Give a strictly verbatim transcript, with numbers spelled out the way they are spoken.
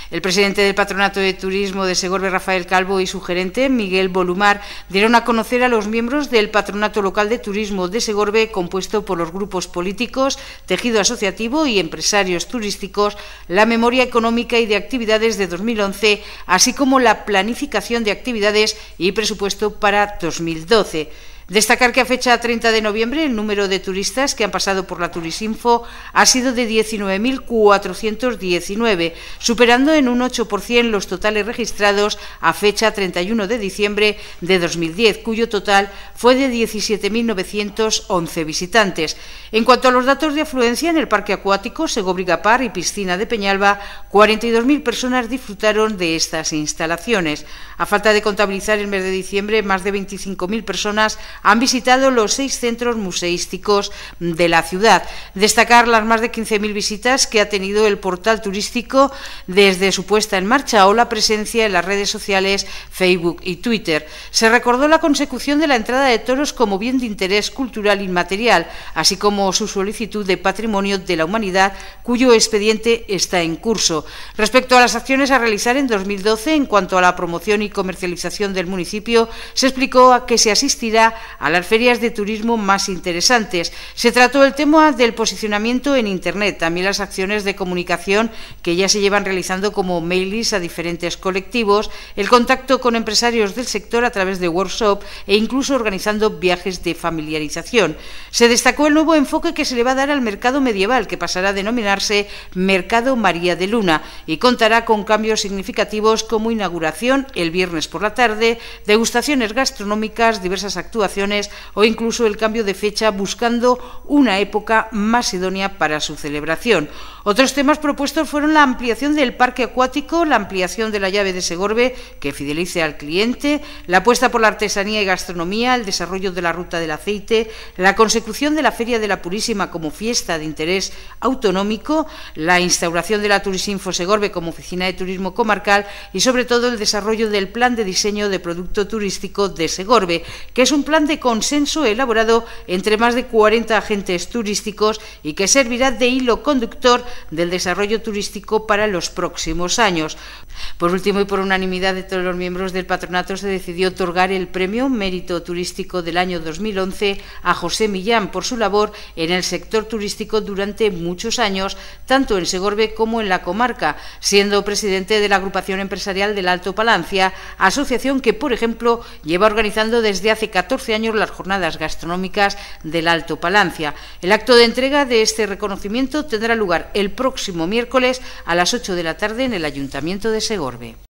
El presidente del Patronato de Turismo de Segorbe, Rafael Calvo, y su gerente, Miguel Bolumar, dieron a conocer a los miembros del Patronato Local de Turismo de Segorbe, compuesto por los grupos políticos, tejido asociativo y empresarios turísticos, la memoria económica y de actividades de dos mil once, así como la planificación de actividades y presupuesto para dos mil doce. Destacar que a fecha treinta de noviembre el número de turistas que han pasado por la Turisinfo ha sido de diecinueve mil cuatrocientos diecinueve, superando en un ocho por ciento los totales registrados a fecha treinta y uno de diciembre de dos mil diez, cuyo total fue de diecisiete mil novecientos once visitantes. En cuanto a los datos de afluencia, en el parque acuático Segobriga-Par y piscina de Peñalba, cuarenta y dos mil personas disfrutaron de estas instalaciones. A falta de contabilizar el mes de diciembre, más de veinticinco mil personas han visitado los seis centros museísticos de la ciudad. Destacar las más de quince mil visitas que ha tenido el portal turístico desde su puesta en marcha o la presencia en las redes sociales Facebook y Twitter. Se recordó la consecución de la entrada de toros como bien de interés cultural inmaterial, así como su solicitud de Patrimonio de la Humanidad, cuyo expediente está en curso. Respecto a las acciones a realizar en dos mil doce, en cuanto a la promoción y comercialización del municipio, se explicó a que se asistirá a las ferias de turismo más interesantes. Se trató el tema del posicionamiento en Internet, también las acciones de comunicación que ya se llevan realizando como mailings a diferentes colectivos, el contacto con empresarios del sector a través de workshop e incluso organizando viajes de familiarización. Se destacó el nuevo enfoque que se le va a dar al mercado medieval, que pasará a denominarse Mercado María de Luna y contará con cambios significativos como inauguración el viernes por la tarde, degustaciones gastronómicas, diversas actuaciones o incluso el cambio de fecha buscando una época más idónea para su celebración. Otros temas propuestos fueron la ampliación del parque acuático, la ampliación de la llave de Segorbe que fidelice al cliente, la apuesta por la artesanía y gastronomía, el desarrollo de la ruta del aceite, la consecución de la Feria de la Purísima como fiesta de interés autonómico, la instauración de la Turisinfo Segorbe como oficina de turismo comarcal y sobre todo el desarrollo del plan de diseño de producto turístico de Segorbe, que es un plan de consenso elaborado entre más de cuarenta agentes turísticos y que servirá de hilo conductor del desarrollo turístico para los próximos años. Por último, y por unanimidad de todos los miembros del patronato, se decidió otorgar el premio Mérito Turístico del año dos mil once a José Millán por su labor en el sector turístico durante muchos años, tanto en Segorbe como en la comarca, siendo presidente de la agrupación empresarial del Alto Palancia, asociación que, por ejemplo, lleva organizando desde hace catorce años las jornadas gastronómicas del Alto Palancia. El acto de entrega de este reconocimiento tendrá lugar el próximo miércoles a las ocho de la tarde en el Ayuntamiento de Segorbe.